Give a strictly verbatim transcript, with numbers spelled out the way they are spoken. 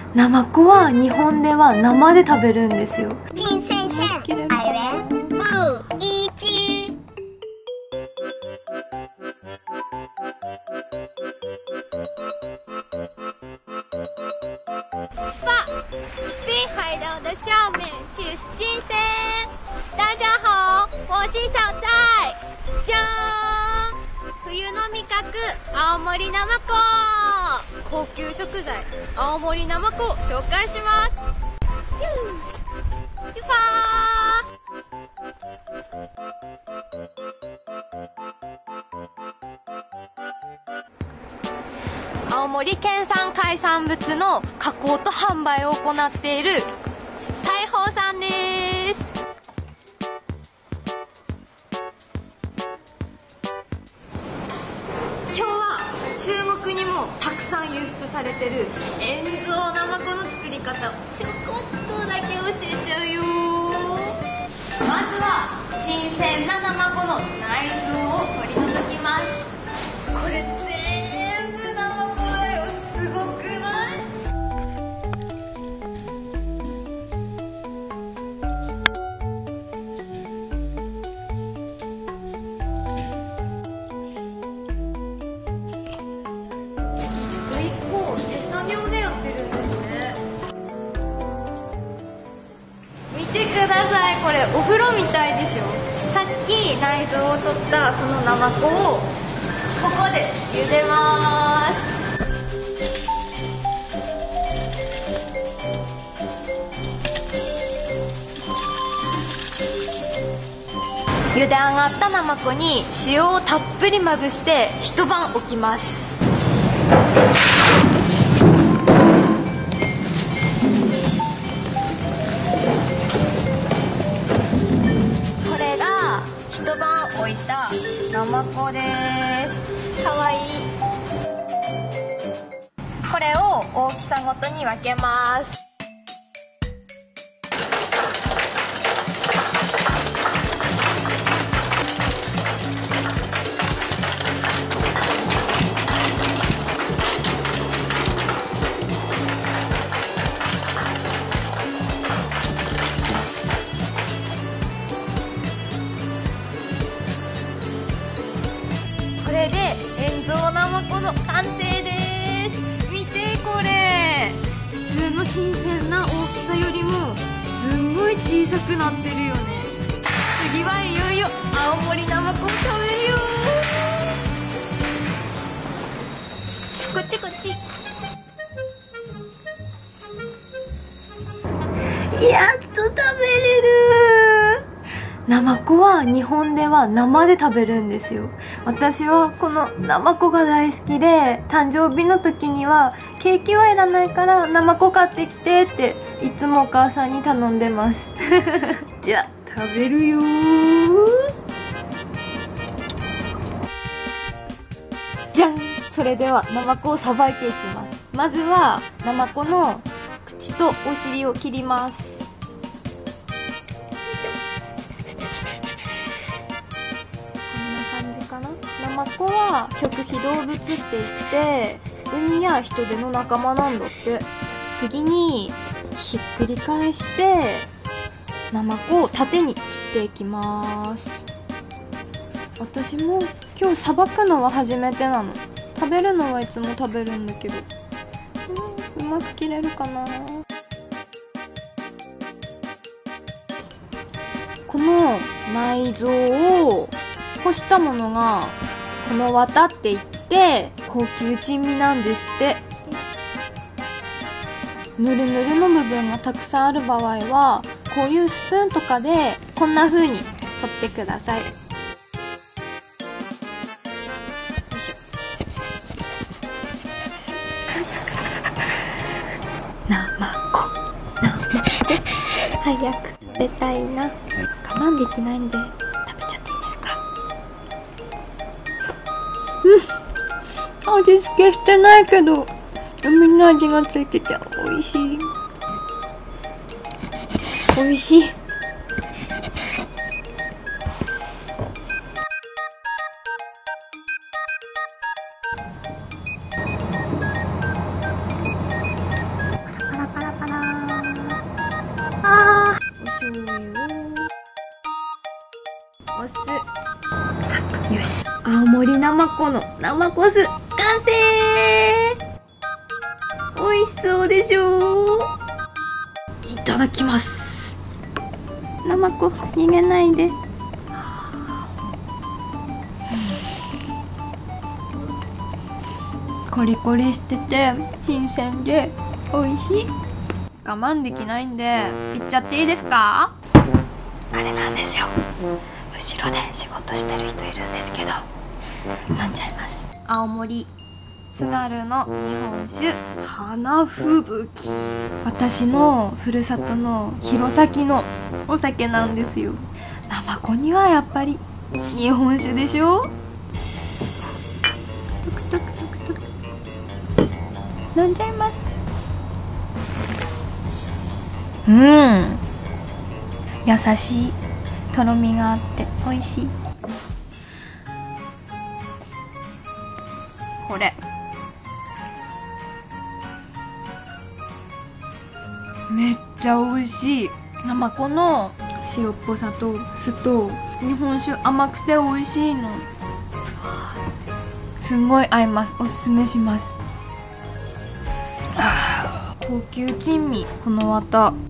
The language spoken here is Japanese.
ナマコは日本では生で食べるんですよ。 金先生、I will blue 一。 爸，滨海岛的下面就是金山。大家好，我是小戴。じゃーん。冬の味覚、青森ナマコ。高級食材、青森ナマコを紹介します。ジュファー。青森県産海産物の加工と販売を行っている大豊さんです。今日は中国にもたくさん輸出されてる塩蔵ナマコの作り方をちょこっとだけ教えちゃうよ。まずは新鮮なナマコの内臓を取り除きます。これ全部ナマコだよ。すごくない？見てください、これお風呂みたいでしょ。さっき内臓を取ったこのナマコをここで茹でます。茹で上がったナマコに塩をたっぷりまぶして一晩置きます。置いたナマコです。かわいい。これを大きさごとに分けます。これで塩蔵ナマコの完成です。見てこれ、普通の新鮮な大きさよりもすんごい小さくなってるよね。次はいよいよ青森ナマコを食べるよ。こっちこっち。やっと食べれる。ナマコは日本では生で食べるんですよ。私はこのナマコが大好きで、誕生日の時にはケーキはいらないからナマコ買ってきてっていつもお母さんに頼んでますじゃあ食べるよー。じゃん。それではナマコをさばいていきます。まずはナマコの口とお尻を切ります。ナマコは極秘動物って言って海や人手の仲間なんだって。次にひっくり返してナマコを縦に切っていきます。私も今日さばくのは初めてなの。食べるのはいつも食べるんだけど、うん、うまく切れるかな。この内臓を干したものがこの綿って言って高級珍味なんですって。ぬるぬるの部分がたくさんある場合はこういうスプーンとかでこんな風に取ってください。ナマコナマコ早く食べたいな。我慢できないんで食べちゃっていいですか？うん、味付けしてないけど海の味がついてて美味しい。美味しい。パラ醤油をお酢さっと。よし、青森なまこの生コス完成。美味しそうでしょう。いただきます。なまこ逃げないで。コリコリしてて新鮮で美味しい。我慢できないんで行っちゃっていいですか？あれなんですよ、後ろで仕事してる人いるんですけど飲んじゃいます。青森津軽の日本酒花吹雪。私のふるさとの弘前のお酒なんですよ。なまこにはやっぱり日本酒でしょ。トクトクトクトク飲んじゃいます。うん、優しいとろみがあって美味しい。これめっちゃ美味しい。なまこの塩っぽさと酢と日本酒甘くて美味しいの。すんごい合います。おすすめします。高級珍味この綿